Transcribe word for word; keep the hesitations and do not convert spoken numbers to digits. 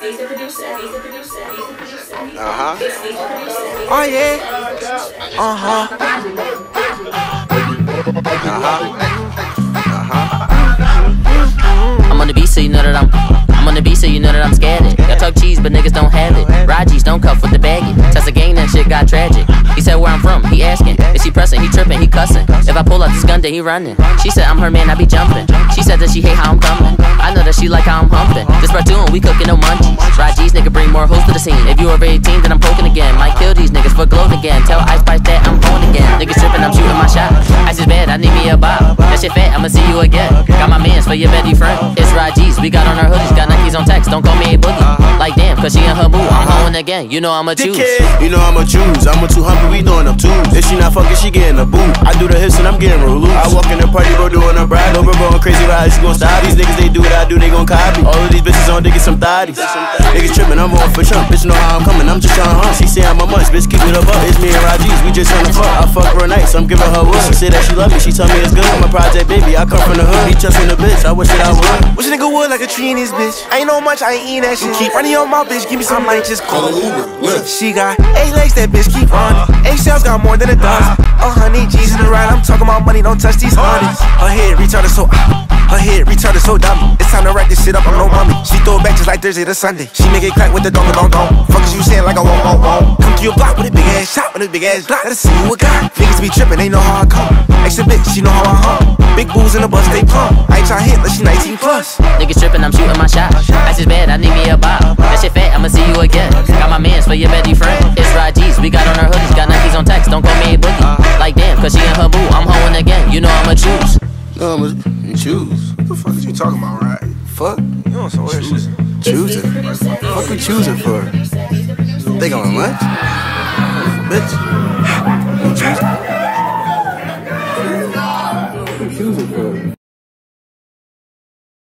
He's the producer, he's the producer, he's the producer. Uh-huh. Oh yeah. Uh-huh. Uh-huh. Uh-huh. I'm on the beat, so you know that I'm I'm on the beat, so you know that I'm scattered. Y'all talk cheese, but niggas don't have it. Raud don't cuff with the baggie. Test the gang, that shit got tragic. He said where I'm from, he asking. Is he pressing, he tripping, he cussing. If I pull out this gun, then he running. She said I'm her man, I be jumping. She said that she hate how I'm coming. I know that she like how I'm humping. This platoon, we cooking no munchies. Raud nigga, bring more hoes to the scene. If you over eighteen, then I'm poking again. Might kill these niggas for gloat again. Tell Ice Spice that I'm going again. Niggas tripping, I'm shooting my shot. Ice is bad, I need me a bop. That shit fat, I'ma see you again. Got my mans for your Betty friend. It's Raud, we got on our hoodies, got Nikes on text. Don't call me a boogie. Like damn, cause she in her mood. I'm hoeing again. You know I'ma choose. You know I'ma choose. I'm too hungry, we doing up twos. If she not fucking, she getting a boot. I do the hips and I'm getting real loose. I walk in the party, bro, doing a bride. No, bro, going crazy rides, she gon' stop. These niggas, they do what I do, they gon' copy. All of these bitches on, they get some thotties. Niggas tripping, I'm on for Trump. Bitch know how I'm coming, I'm just trying to hunt. She say I'm a munch, bitch, keep it up. It's me and Raud, we just tryna fuck. I fuck real nice, I'm giving her wood. She say that she love me, she tell me it's good. I'm a project baby, I come from the hood. He trusting the bitch, I wish that I would. Wish a nigga would like a tree in his bitch. I ain't know much, I ain't eating that shit. Keep running on my bitch, give me some light, just call it Uber. She got eight legs, that bitch keep running. Eight shells got more than a dozen. A hundred G's in the ride, I'm talking about money, don't touch these hundreds. Her head retarded so ah, her head retarded so dummy. It's time to wrap this shit up, I'm no mummy. She throw it back just like Thursday to Sunday. She make it crack with the dongle don don. Fuck is you saying like a won't won't won't. Come to your block with a big ass shot, with a big ass block. Let's see who it got. Niggas be tripping, they know how I come. Extra bitch, she know how I hum. Big booze in the bus, they plump. I ain't tryna hit, but she nineteen plus. Niggas tripping, I'm shooting my shot. Ice is bad, I need me a bop. That shit fat, I'ma see you again. Got my mans for your Betty friend. It's Raud, we got on our hoodies, got Nikes on text. Don't call me a boogie. Like damn, cause she in her boo, I'm hoeing again. You know I'ma choose. No, I'ma choose. What the fuck is you talking about, right? Fuck? You on some weird shit. Choosing? What the fuck we choosing for? They going lunch? Bitch.